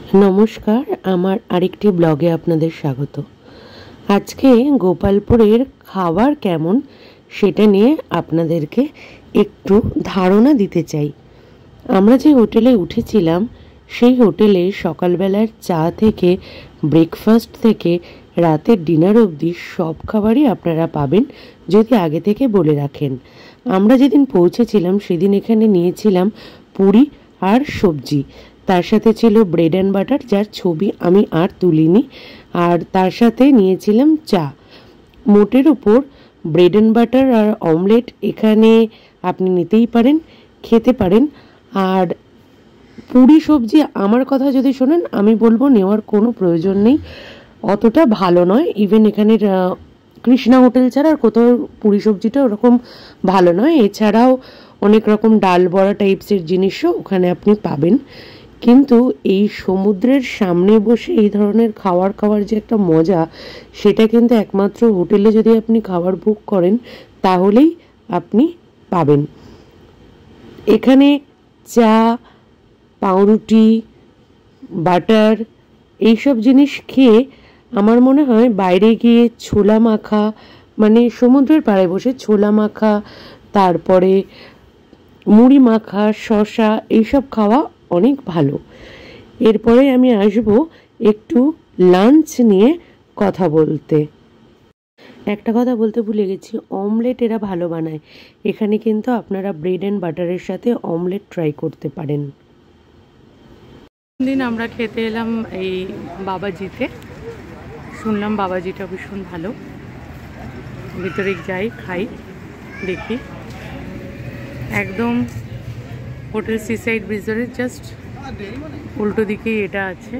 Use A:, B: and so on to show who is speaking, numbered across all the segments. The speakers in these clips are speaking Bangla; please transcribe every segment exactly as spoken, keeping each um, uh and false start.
A: नमस्कार, आमार आरेकटी ब्लगे आपनादेर स्वागत। आजके गोपालपुरेर खाबार केमन सेटा निये आपनादेरके एकटू धारणा दिते चाइ। आमरा जे होटेले उठेछिलाम सेई होटेले सकाल बेलार चा थेके ब्रेकफास्ट थेके रातेर डिनार अब्दि सब खाबारई आपनारा पाबेन यदि आगे थेके बोले राखेन। आमरा जेदिन पौंछेछिलाम सेदिन एखाने नियेछिलाम पुरी आर सब्जी, तार साथे छिलो ब्रेड एंड बाटार जार छवि आमी आर तुलिनी, आर तार साथे नियेछिलाम चा। मोटेर ओपर ब्रेड एंड बाटार आर अमलेट एखाने आपनि नितेई पारेन, खेते पारेन। आर पुरी सब्जी आमार कथा यदि शोनेन आमी बोलबो नेওয়ার कोनो प्रयोजन नेই, অতটা ভালো নয়। इवेन এখানের কৃষ্ণা হোটেল ছাড়া আর কোথাও পুরি সবজিটা ওরকম ভালো নয়। এছাড়াও অনেক রকম ডাল বড়া টাইপসের জিনিসও ওখানে আপনি পাবেন। কিন্তু এই সমুদ্রের সামনে বসে এই ধরনের খাবার খাওয়ার যে একটা মজা, সেটা কিন্তু একমাত্র হোটেলে যদি আপনি খাবার বুক করেন তাহলেই আপনি পাবেন। এখানে চা, পাউরুটি, বাটার এইসব জিনিস খেয়ে আমার মনে হয় বাইরে গিয়ে ছোলা মাখা, মানে সমুদ্রের পাড়ে বসে ছোলা মাখা, তারপরে মুড়ি মাখা, শসা এইসব খাওয়া অনেক ভালো। এরপরে আমি আসবো একটু লাঞ্চ নিয়ে কথা বলতে। একটা কথা বলতে ভুলে গেছি, অমলেট এরা ভালো বানায়। এখানে কিন্তু আপনারা ব্রেড অ্যান্ড বাটারের সাথে অমলেট ট্রাই করতে পারেন।
B: দিন আমরা খেতে এলাম এই বাবাজিতে, শুনলাম বাবাজিটা ভীষণ ভালো। ভিতরে যাই, খাই, দেখি। একদম হোটেল সিসাইড রিসোর্টের জাস্ট উল্টো দিকেই এটা আছে।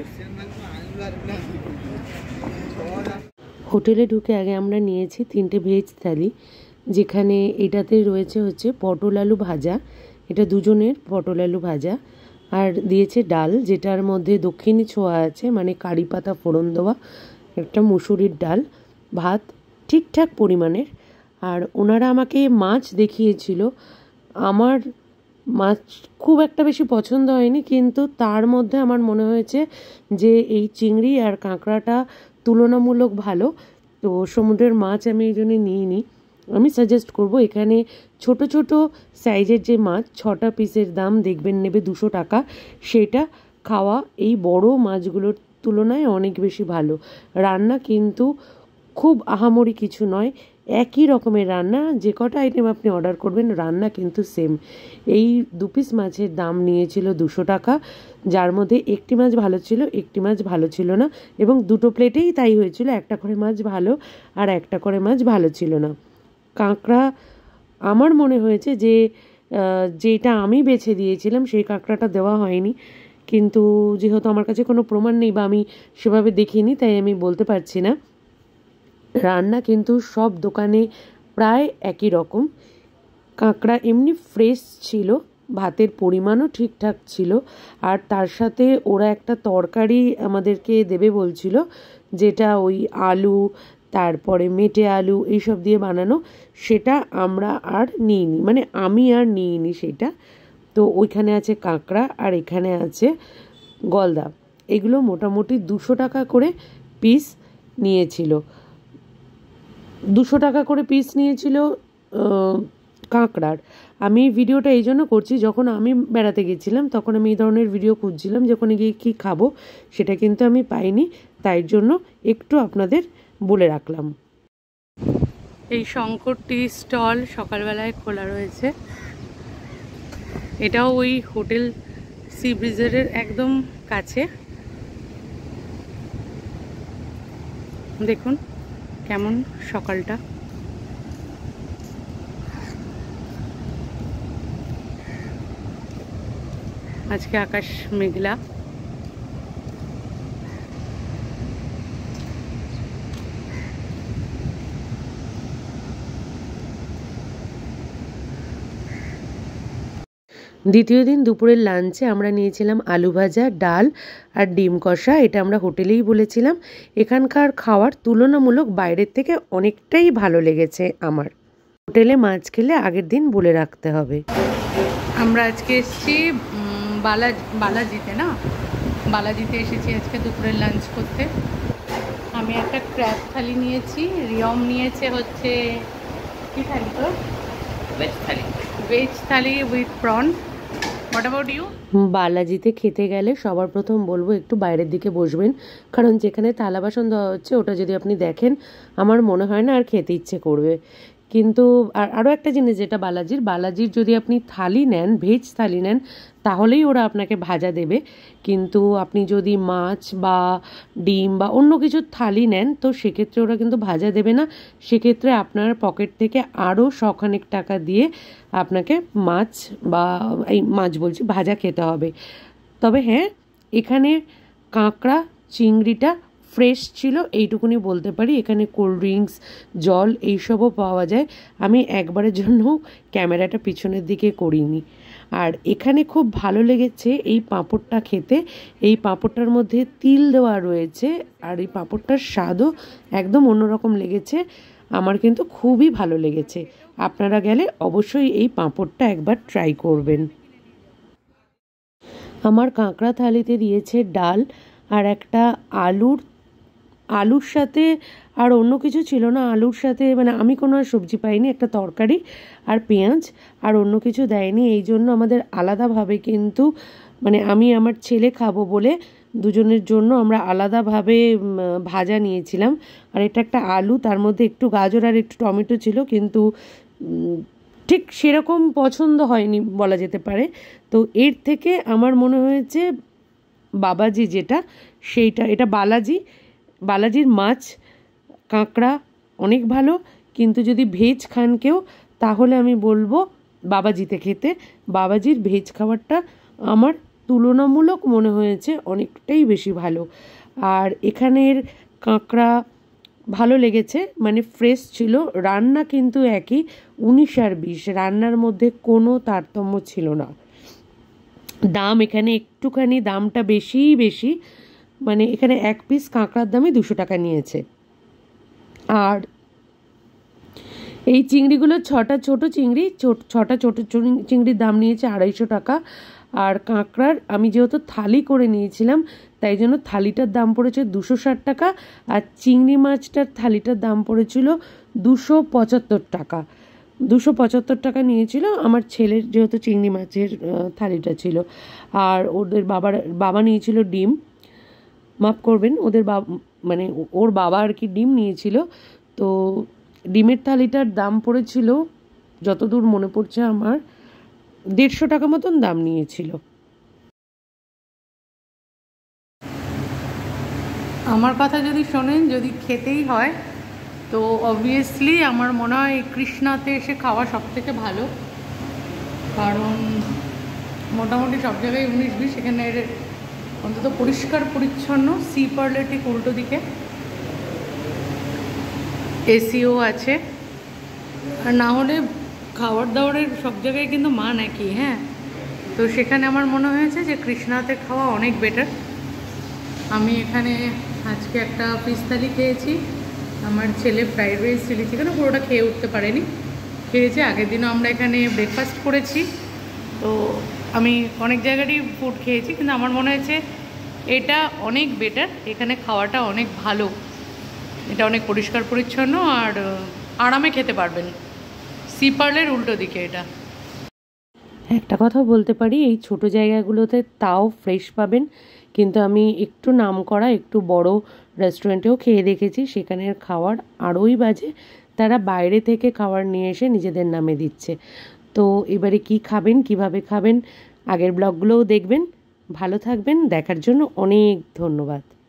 A: হোটেলে ঢুকে আগে আমরা নিয়েছি তিনটে ভেজ থালি, যেখানে এটাতে রয়েছে হচ্ছে পটল আলু ভাজা, এটা দুজনের পটল আলু ভাজা, আর দিয়েছে ডাল যেটার মধ্যে দক্ষিণী ছোঁয়া আছে, মানে কারি পাতা ফোড়ন দেওয়া, একটা মুসুরির ডাল, ভাত ঠিকঠাক পরিমাণের। আর ওনারা আমাকে মাছ দেখিয়েছিল। আমার মাছ খুব একটা বেশি পছন্দ হয়নি, কিন্তু তার মধ্যে আমার মনে হয়েছে যে এই চিংড়ি আর কাঁকড়াটা তুলনামূলক ভালো। তো সমুদ্রের মাছ আমি এই জন্যে নিইনি। আমি সাজেস্ট করব এখানে ছোট ছোট সাইজের যে মাছ, ছটা পিসের দাম দেখবেন নেবে দুশো টাকা, সেটা খাওয়া এই বড় মাছগুলোর তুলনায় অনেক বেশি ভালো। রান্না কিন্তু খুব আহামরি কিছু নয়, একই রকমের রান্না, যে কটা আইটেম আপনি অর্ডার করবেন রান্না কিন্তু সেম। এই দু পিস মাছের দাম নিয়েছিল দুশো টাকা, যার মধ্যে একটি মাছ ভালো ছিল, একটি মাছ ভালো ছিল না, এবং দুটো প্লেটেই তাই হয়েছিল, একটা করে মাছ ভালো আর একটা করে মাছ ভালো ছিল না। কাঁকড়া আমার মনে হয়েছে যে যেটা আমি বেছে দিয়েছিলাম সেই কাঁকড়াটা দেওয়া হয়নি, কিন্তু যেহেতু আমার কাছে কোনো প্রমাণ নেই বা আমি সেভাবে দেখিনি, তাই আমি বলতে পারছি না। রান্না কিন্তু সব দোকানে প্রায় একই রকম। কাঁকড়া এমনি ফ্রেশ ছিল, ভাতের পরিমাণও ঠিকঠাক ছিল, আর তার সাথে ওরা একটা তরকারি আমাদেরকে দেবে বলছিল, যেটা ওই আলু, তারপরে মেটে আলু এইসব দিয়ে বানানো, সেটা আমরা আর নিইনি, মানে আমি আর নিইনি সেটা। তো ওইখানে আছে কাঁকড়া আর এখানে আছে গলদা, এগুলো মোটামুটি দুশো টাকা করে পিস নিয়েছিল। দুশো টাকা করে পিস নিয়েছিল কাঁকড়ার। আমি এই ভিডিওটা এই জন্য করছি, যখন আমি বেড়াতে গেছিলাম তখন আমি এই ধরনের ভিডিও খুঁজছিলাম, যখন গিয়ে কী খাবো সেটা কিন্তু আমি পাইনি, তাই জন্য একটু আপনাদের বলে রাখলাম।
B: এই শঙ্কর টি স্টল সকালবেলায় খোলা রয়েছে। এটাও ওই হোটেল সি ব্রিজের একদম কাছে। দেখুন কেমন সকালটা। আজকে আকাশ মেঘলা।
A: দ্বিতীয় দিন দুপুরের লাঞ্চে আমরা নিয়েছিলাম আলু ভাজা, ডাল আর ডিম কষা। এটা আমরা হোটেলেই বলেছিলাম। এখানকার খাওয়ার তুলনামূলক বাইরের থেকে অনেকটাই ভালো লেগেছে আমার। হোটেলে মাছ খেলে আগের দিন বলে রাখতে হবে।
B: আমরা আজকে এসেছি বালা বালাজিতে না বালাজিতে এসেছি আজকে দুপুরের লাঞ্চ করতে। আমি একটা ক্র্যাব থালি নিয়েছি, রিয়ম নিয়েছে হচ্ছে কী থালি তো veg thali veg thali with prawn. What about you?
A: বালাজিতে খেতে গেলে সবার প্রথম বলবো একটু বাইরের দিকে বসবেন, কারণ যেখানে থালা বাসন দেওয়া হচ্ছে ওটা যদি আপনি দেখেন আমার মনে হয় না আর খেতে ইচ্ছে করবে। কিন্তু আর আরও একটা জিনিস যেটা বালাজির বালাজির যদি আপনি থালি নেন, ভেজ থালি নেন, তাহলেই ওরা আপনাকে ভাজা দেবে। কিন্তু আপনি যদি মাছ বা ডিম বা অন্য কিছুর থালি নেন তো সেক্ষেত্রে ওরা কিন্তু ভাজা দেবে না। সেক্ষেত্রে আপনার পকেট থেকে আরও শখানেক টাকা দিয়ে আপনাকে মাছ বা এই মাছ বলছি ভাজা খেতে হবে। তবে হ্যাঁ, এখানে কাঁকড়া চিংড়িটা ফ্রেশ ছিল এইটুকুনি বলতে পারি। এখানে কোল্ড ড্রিঙ্কস, জল এইসবও পাওয়া যায়। আমি একবারের জন্য ক্যামেরাটা পিছনের দিকে করিনি। আর এখানে খুব ভালো লেগেছে এই পাঁপড়টা খেতে। এই পাঁপড়টার মধ্যে তিল দেওয়া রয়েছে আর এই পাঁপড়টার স্বাদও একদম অন্যরকম লেগেছে। আমার কিন্তু খুবই ভালো লেগেছে। আপনারা গেলে অবশ্যই এই পাঁপড়টা একবার ট্রাই করবেন। আমার কাঁকড়া থালিতে দিয়েছে ডাল আর একটা আলুর আলুর সাথে আর অন্য কিছু ছিল না। আলুর সাথে মানে আমি কোনো আর সবজি পাইনি, একটা তরকারি আর পেঁয়াজ, আর অন্য কিছু দেয়নি। এই জন্য আমাদের আলাদাভাবে কিন্তু মানে আমি আমার ছেলে খাবো বলে দুজনের জন্য আমরা আলাদাভাবে ভাজা নিয়েছিলাম। আর এটা একটা আলু, তার মধ্যে একটু গাজর আর একটু টমেটো ছিল, কিন্তু ঠিক সেরকম পছন্দ হয়নি বলা যেতে পারে। তো এর থেকে আমার মনে হয়েছে বাবাজি যেটা সেইটা, এটা বালাজি বালাজির মাছ কাঁকড়া অনেক ভালো। কিন্তু যদি ভেজ খান কেউ তাহলে আমি বলবো বাবাজিতে খেতে। বাবাজির ভেজ খাবারটা আমার তুলনামূলক মনে হয়েছে অনেকটাই বেশি ভালো। আর এখানের কাঁকড়া ভালো লেগেছে, মানে ফ্রেশ ছিল। রান্না কিন্তু একই, উনিশ আর বিশ, রান্নার মধ্যে কোনো তারতম্য ছিল না। দাম এখানে একটুখানি দামটা বেশিই বেশি, মানে এখানে এক পিস কাঁকড়ার দামে দুশো টাকা নিয়েছে। আর এই চিংড়িগুলো ছটা ছোট চিংড়ি, ছটা ছোট চিংড়ির দাম নিয়েছে আড়াইশো টাকা। আর কাঁকড়ার আমি যেহেতু থালি করে নিয়েছিলাম তাই জন্য থালিটার দাম পড়েছে দুশো ষাট টাকা, আর চিংড়ি মাছটার থালিটার দাম পড়েছিল দুশো পঁচাত্তর টাকা। দুশো পঁচাত্তর টাকা নিয়েছিল আমার ছেলের, যেহেতু চিংড়ি মাছের থালিটা ছিল। আর ওদের বাবার বাবা নিয়েছিল ডিম, মাফ করবেন ওদের বাবা মানে ওর বাবা আর কি ডিম নিয়েছিল। তো ডিমের থালিটার দাম পড়েছিল যতদূর মনে পড়ছে আমার দেড়শো টাকা মতন দাম নিয়েছিল।
B: আমার কথা যদি শোনেন, যদি খেতেই হয় তো অবভিয়াসলি আমার মনে হয় কৃষ্ণাতে এসে খাওয়া সব থেকে ভালো। কারণ মোটামুটি সব জায়গায় উনিশ বিশ, এখানে অন্তত পরিষ্কার পরিচ্ছন্ন। সি পার্লে ঠিক উল্টো দিকে এসিও আছে। আর না হলে খাবার দাবারের সব জায়গায় কিন্তু মান একই। হ্যাঁ, তো সেখানে আমার মনে হয়েছে যে কৃষ্ণাতে খাওয়া অনেক বেটার। আমি এখানে আজকে একটা ফিশ থালি খেয়েছি, আমার ছেলে ফ্রাইড রাইস চিলি চিকেনও পুরোটা খেয়ে উঠতে পারেনি, খেয়েছে। আগের দিনও আমরা এখানে ব্রেকফাস্ট করেছি। তো আমি অনেক জায়গারই ফুড খেয়েছি, কিন্তু আমার মনে হয়েছে এটা অনেক বেটার। এখানে খাওয়াটা অনেক ভালো, এটা অনেক পরিষ্কার পরিচ্ছন্ন আর আরামে খেতে পারবেন। সি পার্লের উল্টো দিকে এটা।
A: একটা কথা বলতে পারি, এই ছোট জায়গাগুলোতে তাও ফ্রেশ পাবেন, কিন্তু আমি একটু নাম করা একটু বড় রেস্টুরেন্টেও খেয়ে দেখেছি, সেখানের খাবার আরোই বাজে। তারা বাইরে থেকে খাবার নিয়ে এসে নিজেদের নামে দিচ্ছে। তো এবারে কি খাবেন, কিভাবে খাবেন, আগের ব্লগগুলোও দেখবেন। ভালো থাকবেন, দেখার জন্য অনেক ধন্যবাদ।